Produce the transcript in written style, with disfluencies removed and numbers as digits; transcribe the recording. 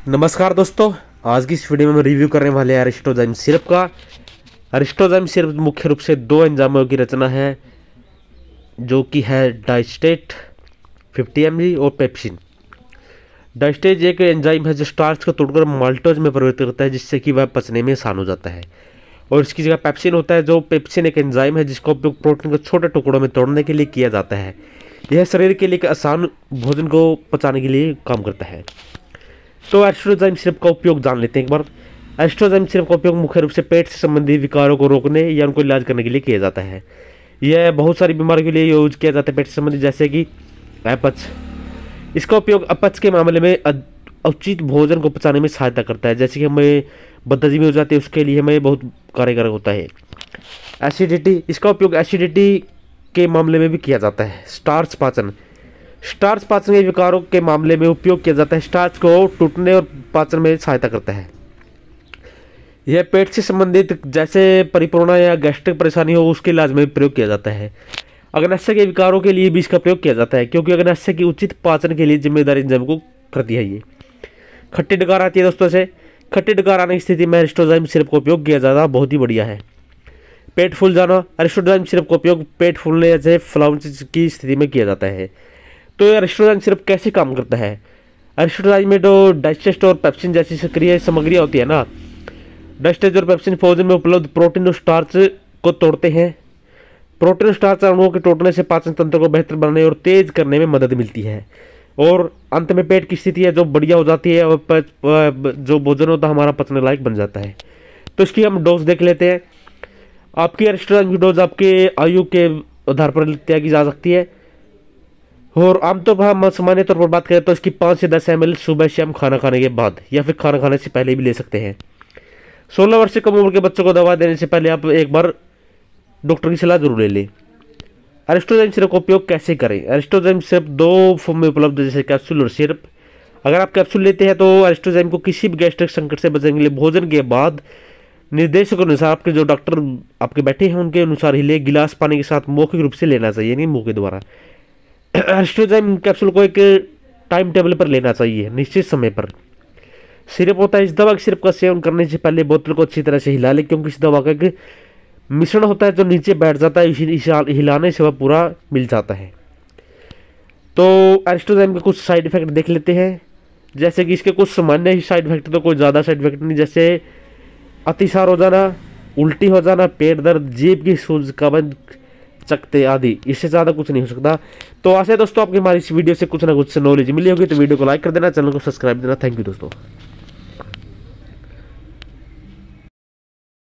नमस्कार दोस्तों। आज की इस वीडियो में हम रिव्यू करने वाले हैं अरिस्टोजाइम सिरप का। अरिस्टोजाइम सिरप मुख्य रूप से दो एंजाइमों की रचना है, जो कि है डाइस्टेट 50 mg और पेप्सिन। डाइस्टेट एक एंजाइम है जो स्टार्च को तोड़कर माल्टोज में परिवर्तित करता है, जिससे कि वह पचने में आसान हो जाता है। और इसकी जगह पेप्सिन होता है, जो पेप्सिन एक एंजाइम है जिसका उपयोग प्रोटीन को छोटे टुकड़ों में तोड़ने के लिए किया जाता है। यह शरीर के लिए एक आसान भोजन को पचाने के लिए काम करता है। तो अरिस्टोजाइम सिरप का उपयोग जान लेते हैं एक बार। अरिस्टोजाइम सिरप का उपयोग मुख्य रूप से पेट से संबंधित विकारों को रोकने या उनको इलाज करने के लिए किया जाता है। यह बहुत सारी बीमारियों के लिए यूज किया जाता है पेट से संबंधित, जैसे कि अपच। इसका उपयोग अपच के मामले में उचित भोजन को पचाने में सहायता करता है, जैसे कि हमें बदहजमी हो जाती है, उसके लिए हमें बहुत कारगर होता है। एसिडिटी, इसका उपयोग एसिडिटी के मामले में भी किया जाता है। स्टार्च पाचन, स्टार्च पाचन के विकारों के मामले में उपयोग किया जाता है। स्टार्च को टूटने और पाचन में सहायता करता है। यह पेट से संबंधित जैसे परिपूर्णता या गैस्ट्रिक परेशानी हो, उसके इलाज में प्रयोग किया जाता है। अग्नाशय के विकारों के लिए भी इसका प्रयोग किया जाता है, क्योंकि अग्नाशय की उचित पाचन के लिए जिम्मेदारी एंजाइम को करती है। ये खट्टी डकार आती है दोस्तों से। खट्टी डकार आने की स्थिति में अरिस्टोजाइम सिरप का उपयोग किया जाता बहुत ही बढ़िया है। पेट फूल जाना, अरिस्टोजाइम सिरप का उपयोग पेट फूलने जैसे फ्लाउंस की स्थिति में किया जाता है। तो ये अरिस्टोजाइम सिरप कैसे काम करता है? अरिस्टोजाइम में जो डाइस्टेट और पेप्सिन जैसी सक्रिय सामग्रियाँ होती है ना, डाइस्टेट और पेप्सिन भोजन में उपलब्ध प्रोटीन और स्टार्च को तोड़ते हैं। प्रोटीन और स्टार्च अणुओं के टूटने से पाचन तंत्र को बेहतर बनाने और तेज करने में मदद मिलती है, और अंत में पेट की स्थिति है जो बढ़िया हो जाती है, और जो भोजन होता है हमारा पचने लायक बन जाता है। तो इसकी हम डोज देख लेते हैं। आपकी अरिस्टोजाइम की डोज आपके आयु के आधार पर तय की जा सकती है, और आमतौर पर हम सामान्य तौर पर बात करें तो इसकी 5 से 10 ml सुबह शाम खाना खाने के बाद, या फिर खाना खाने से पहले भी ले सकते हैं। 16 वर्ष से कम उम्र के बच्चों को दवा देने से पहले आप एक बार डॉक्टर की सलाह जरूर ले लें। अरिस्टोजाइम सिरप का उपयोग कैसे करें? अरिस्टोजाइम सिरप दो फॉर्म में उपलब्ध है, जैसे कैप्सूल और सिरप। अगर आप कैप्सूल लेते हैं तो अरिस्टोजाइम को किसी भी गैस्ट्रिक संकट से बचने के लिए भोजन के बाद निर्देशों अनुसार आपके जो डॉक्टर आपके बैठे हैं उनके अनुसार ही ले गिलास पानी के साथ मौखिक रूप से लेना चाहिए, नहीं मुंह के द्वारा। अरिस्टोजाइम कैप्सूल को एक टाइम टेबल पर लेना चाहिए, निश्चित समय पर। सिरप होता है, इस दवा के सिरप का सेवन करने से पहले बोतल को अच्छी तरह से हिला ले, क्योंकि इस दवा का एक मिश्रण होता है जो नीचे बैठ जाता है, हिलाने से वह पूरा मिल जाता है। तो अरिस्टोजाइम के कुछ साइड इफेक्ट देख लेते हैं, जैसे कि इसके कुछ सामान्य ही साइड इफेक्ट, तो कोई ज़्यादा साइड इफेक्ट नहीं, जैसे अतिसार हो जाना, उल्टी हो जाना, पेट दर्द, जीभ की सूज, कब्ज, चकते आदि। इससे ज़्यादा कुछ नहीं हो सकता। तो आशा है दोस्तों आपकी हमारी इस वीडियो से कुछ ना कुछ नॉलेज मिली होगी। तो वीडियो को लाइक कर देना, चैनल को सब्सक्राइब देना। थैंक यू दोस्तों।